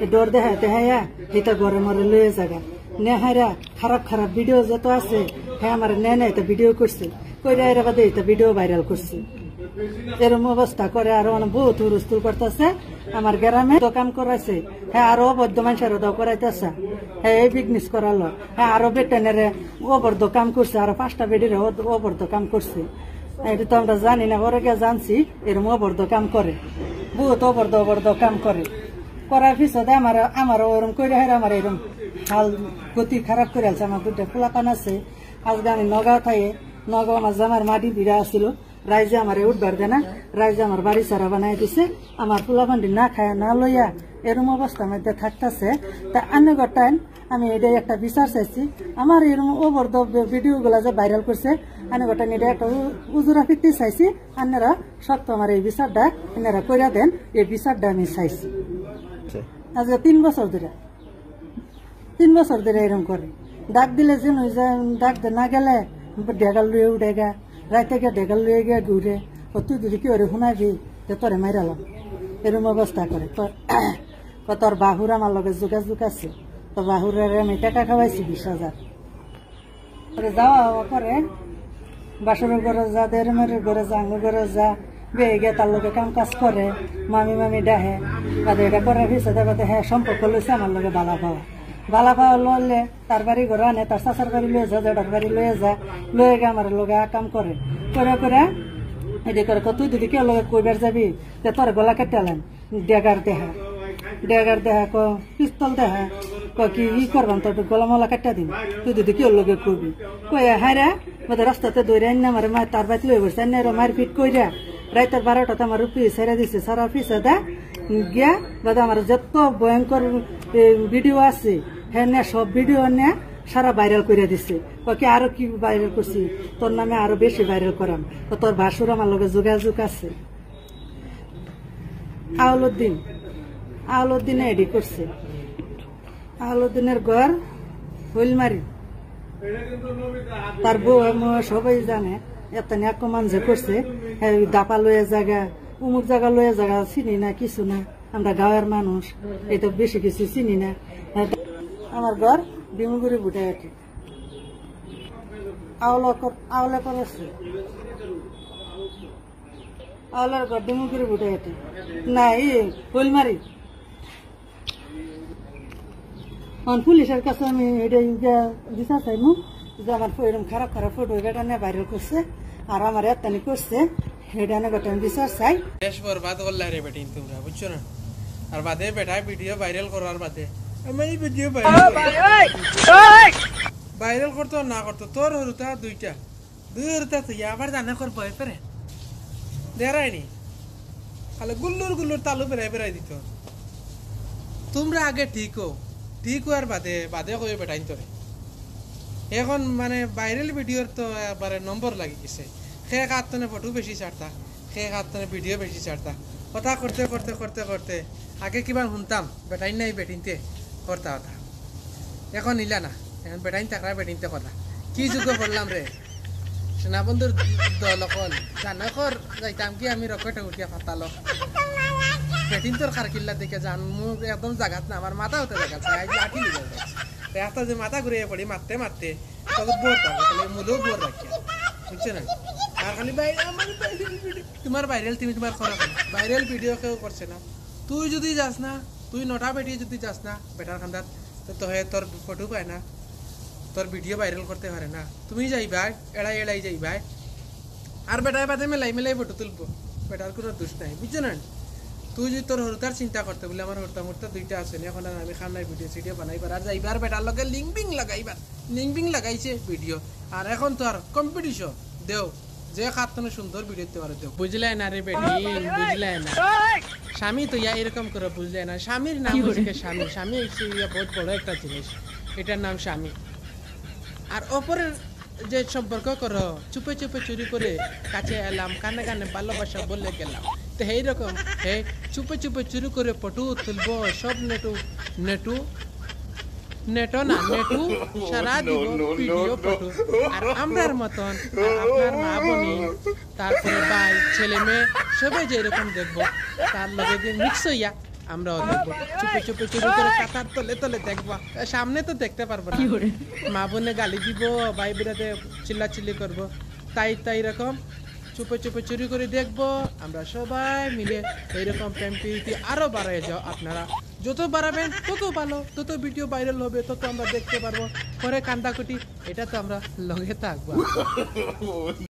ডর দেখাতে হ্যাঁ এটা ঘরে মরে লয়ে জায়গা নেহারা খারাপ খারাপ ভিডিও যত আছে হ্যাঁ আমার নেয় এটা ভিডিও করছে কইরা এর বাদে এটা ভিডিও ভাইরাল করছে এরকম অবস্থা করে আরো অনেক বহুত হুরুস্তুল করতেছে আমার গ্রামে দোকান করাইছে হ্যাঁ আরো অবৈধ মানুষের দাও করাইতেছে হ্যাঁ এই বিজনেস করালো হ্যাঁ আরো বেটেনেরে অবৈধ কাম করছে আরো 5টা বেডিরে অবৈধ কাম করছে এটা তো আমরা জানি না ওরা জানছি এরকম অবৈধ কাম করে বহুত অবৈধ কাম করে করার পিছনে আমার ওরম করে আমার এরকম হাল গতি খারাপ করে আছে আমার 2টা পোলাপান আছে আজকে আমি নগাঁও থাকি নগাঁও আমার জামার মাটি ভিড়া আসছিল রাইজে আমার উঠবার দেয় না রাইজে আমার বাড়ি সারা বানাই দিছে আমার পোলাপান্ডি না খায় না লইয়া এরকম অবস্থার মধ্যে থাকতেছে তা আন্য টাইম আমি এটাই একটা বিচার চাইছি আমার এরকম ওভার ভিডিও গুলা যে ভাইরাল করছে আন্য টাইম এটা একটা উজুরা ফিরতে চাইছি আপনারা শক্ত আমার এই বিচারটা এনারা কইরা দেন এই বিচারটা আমি চাইছি আজ 3 বছর ধরে এরকম করে ডাক দিলে যে ডাক না গেলে ডেগাল লুয়ে উঠেগা রাইতে গিয়ে ডেগাল লুয়ে গিয়ে ঘুরে তুই যদি কি ওরে শুনাবি তোরে মাইরালাম এরকম অবস্থা করে তোর বাহুর আমার লগে যোগাযোগ আছে তো বাহুরের আমি টাকা খাওয়াইছি 20,000 যাওয়া পরে বাসরের ঘরে যা দেড়মের ঘরে যা আঙ্গুর ঘরে যা বেয়ে গিয়ে তার লোকে কাম কাজ করে মামি ডাহে বাদে এটা করার পিছনে বাদে হ্যাঁ সম্পর্ক লইছে আমার লগে বালা পাওয়া লইলে তার বাড়ি ঘরে আনে তার চাচার বাড়ি লয়ে যা জেঠার বাড়ি লয়ে গিয়ে আমার লগে কাম করে এটি করে তুই যদি কেউ লগে কইবার যাবি তে তোর গলা কেটে আলেন ডেগার দেহা পিস্তল দেহা কি ই করবান তোর গলা মলা কাটা দিন তুই যদি কেউ লগে কইবি কই হায়রা বোধ রাস্তাতে দৌড়ে আন আমার মায়ের তার বাড়ি লয়ে বসে মারপিট কইরা রাইতের 12টাতে আমার রুপি ছেড়ে দিছে সারা পিছে দা গিয়া বোধ আমার যত ভয়ঙ্কর ভিডিও আছে হ্যাঁ সব ভিডিও নে সারা ভাইরাল করে দিছে কি আরো কি ভাইরাল করছি তোর নামে আরো বেশি ভাইরাল করাম তোর ভাসুর আমার লগে যোগাযোগ আছে আউলুদ্দিনে এডি করছে আউলুদ্দিনের ঘর হুইলমারি তার বউ সবাই জানে এত ন্যাকমান যে করছে দাপা লয়ে জায়গা উমুক জায়গা লয়ে জায়গা চিনি না কিছু না আমরা গাঁয়ের মানুষ এই তো বেশি কিছু চিনি না আমার ঘর ডিমুগুড়ি বুটাইটি আওলা করেছে আওলার ঘর ডিমুগুড়ি বুটাইটি না হুইলমারি পুলিশের কাছে আমি এটা বিচার চাইমু যে আমার এরকম খারাপ ফটো এটা নিয়ে ভাইরাল করছে আর আমার এতানি করছে এটা নিয়ে গোটা বিচার চাই দেশ বরবাদ করলা রে বেটিন তোমরা বুঝছো না আর বাদে বেটা ভিডিও ভাইরাল করার বাদে আমি ভিডিও ভাইরাল করতো না করতো তোর হরুতা দুই হরুতা তুই আবার জানা কর ভয় পেরে দেরাইনি খালি গুল্লুর তালু বেড়াই দিত তোমরা আগে ঠিক হওয়ার বাদে কই বেটাইন তোরে এখন মানে ভাইরাল ভিডিওর তো একবারে নম্বর লাগি গেছে সে কাতনে ফটো বেশি ছাড়তা সে কাতনে ভিডিও বেশি ছাড়তা কথা করতে আগে কিবা শুনতাম বেটাইন নাই বেটিনতে করতা কথা এখন নিলা না এখন বেটাইন থাকরা বেটিনতে কথা কি যুগ করলাম রে সেনাবন্ধুর দল অকল জানা কর যাইতাম কি আমি রকেটে উঠিয়া ফাটালো বেটিন তোর খার কিল্লা দেখে যান মুখ একদম জাগাত না আমার মাথা হতে জাগাত লাঠি লিগে যাচ্ছে একটা যে মাথা ঘুরিয়ে পড়ি মারতে তত বোর থাকবে তাহলে মুলেও বোর রাখিয়া বুঝছো না আর খালি তোমার ভাইরাল তুমি তোমার খরা ভাইরাল ভিডিও কেউ করছে না তুই যদি যাস না তুই নটা বেটিয়ে যদি যাস না বেটার খান্দাত তো তোর ফটো পায় না তোর ভিডিও ভাইরাল করতে পারে না তুমি যাইবা এড়াই যাইবা আর বেটায় বাদে মেলাই ফটো তুলবো বেটার কোনো দোষ নাই বুঝছো না তুই যদি তোর হরতার চিন্তা করতে বলে আমার হরতা মোরতা 2টা আছে এখন আর আমি খান্নাই ভিডিও বানাইবার আর যাইবার বেটার লগে লিঙ্ক লাগাইছে ভিডিও আর এখন তো আর কম্পিটিশন দেও যে খাতনে সুন্দর ভিডিও দিতে পারে দেও বুঝলে না রে বেটি বুঝলে না স্বামী তো এরকম করে বুঝলে না স্বামীর নাম হচ্ছে স্বামী বহুত বড় একটা জিনিস এটার নাম স্বামী আর অপরের যে সম্পর্ক করো চুপে চুরি করে কাছে এলাম কানে ভালোবাসা বলে গেলাম তো এইরকম চুপে চুরি করে ফটো তুলবো সব নেটু সারা দিব ভিডিও ফটো আর আমরার মতন আপনার মা বোনি তারপরে ভাই ছেলে মেয়ে সবাই যেরকম দেখবো তার লগে দিয়ে মিক্স হইয়া আমরাও দেখবো চুপে চুপে চুরি করে কাতার তলে তলে দেখবা সামনে তো দেখতে পারবো না মা বোনে গালি দিব ভাই বিরাতে চিল্লাচিল্লি করবো তাই এরকম চুপে চুপে চুরি করে দেখবো আমরা সবাই মিলে এইরকম প্রেম প্রীতি আরো বাড়ায় যাও আপনারা যত বাড়াবেন তত ভালো তত ভিডিও ভাইরাল হবে তত আমরা দেখতে পারবো পরে কান্দাকুটি এটা তো আমরা লগে থাকবো